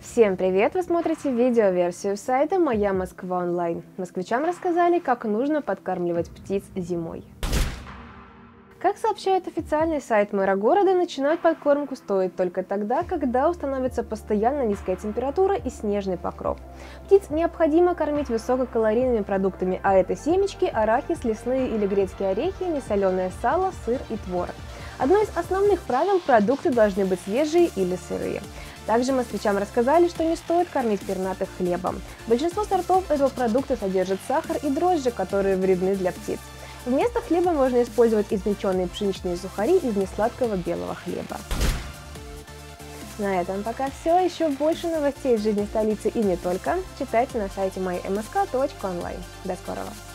Всем привет! Вы смотрите видеоверсию сайта «Моя Москва онлайн». Москвичам рассказали, как нужно подкармливать птиц зимой. Как сообщает официальный сайт мэра города, начинать подкормку стоит только тогда, когда установится постоянно низкая температура и снежный покров. Птиц необходимо кормить высококалорийными продуктами, а это семечки, арахис, лесные или грецкие орехи, несоленое сало, сыр и творог. Одно из основных правил – продукты должны быть свежие или сырые. Также москвичам рассказали, что не стоит кормить пернатых хлебом. Большинство сортов этого продукта содержит сахар и дрожжи, которые вредны для птиц. Вместо хлеба можно использовать измельченные пшеничные сухари из несладкого белого хлеба. На этом пока все. Еще больше новостей из жизни столицы и не только читайте на сайте mymsk.online. До скорого!